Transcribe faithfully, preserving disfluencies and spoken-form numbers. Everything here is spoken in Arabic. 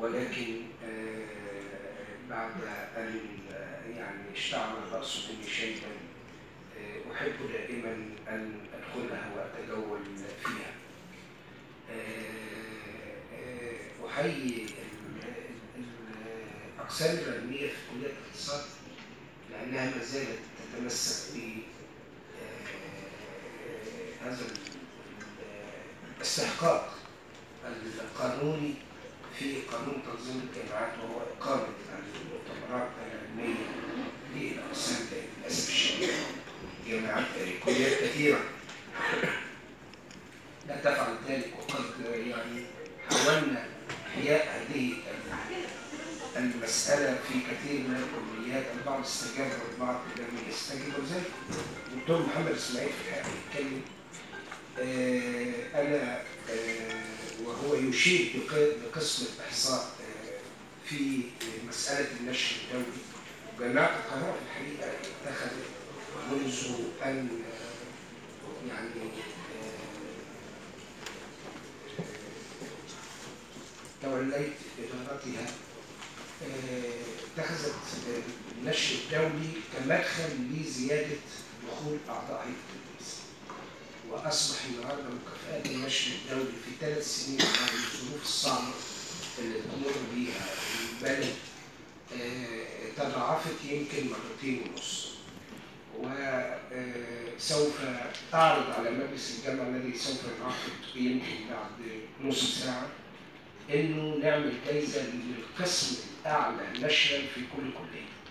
ولكن بعد أن يعني اشتعل الرأس مني شيئا أحب دائما أن أدخلها وأتجول فيها. أحيي الأقسام العلمية في كلية الاقتصاد لأنها ما زالت تتمسك بهذا الاستحقاق القانوني في قانون تنظيم الجامعات، وهو إقامة المؤتمرات العلمية للأقسام. للأسف الشديد جامعات كليات كثيرة لا تفعل ذلك، وقد يعني حاولنا إحياء هذه المسألة في كثير من الكليات. البعض استجاب والبعض لم يستجب، وذلك الدكتور محمد إسماعيل في الحقيقة يتكلم آه أنا آه وهو يشير بقسم الإحصاء آه في مسألة النشر الدولي. وجامعة القاهرة في الحقيقة اتخذت منذ أن آه يعني توليت إدارتها اتخذت النشر الدولي كمدخل لزيادة دخول أعضاء هيئة التدريس، وأصبح النهارده مكافآت النشر الدولي في ثلاث سنين بعد الظروف الصعبة اللي تمر بيها البلد تضاعفت يمكن مرتين ونص. وسوف أعرض على مجلس الجامعة الذي سوف ينعقد يمكن بعد نص ساعة إنه نعمل جايزة للقسم الأعلى نشرا في كل كلية.